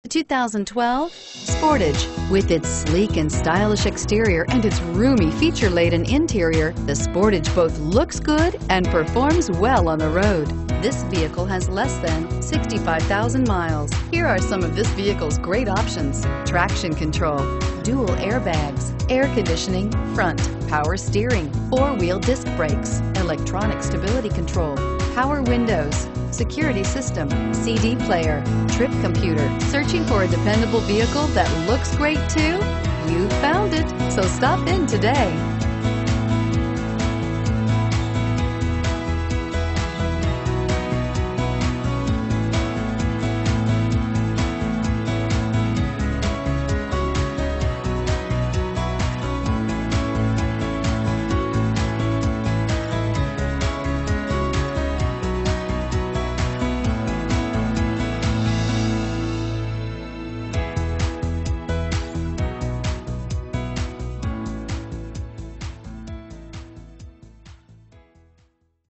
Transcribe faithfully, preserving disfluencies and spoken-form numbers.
two thousand twelve Sportage. With its sleek and stylish exterior and its roomy feature-laden interior, the Sportage both looks good and performs well on the road. This vehicle has less than sixty-five thousand miles. Here are some of this vehicle's great options: traction control, dual airbags, air conditioning, front, power steering, four-wheel disc brakes, electronic stability control, power windows, security system, C D player, trip computer. Searching for a dependable vehicle that looks great too? You found it, so stop in today.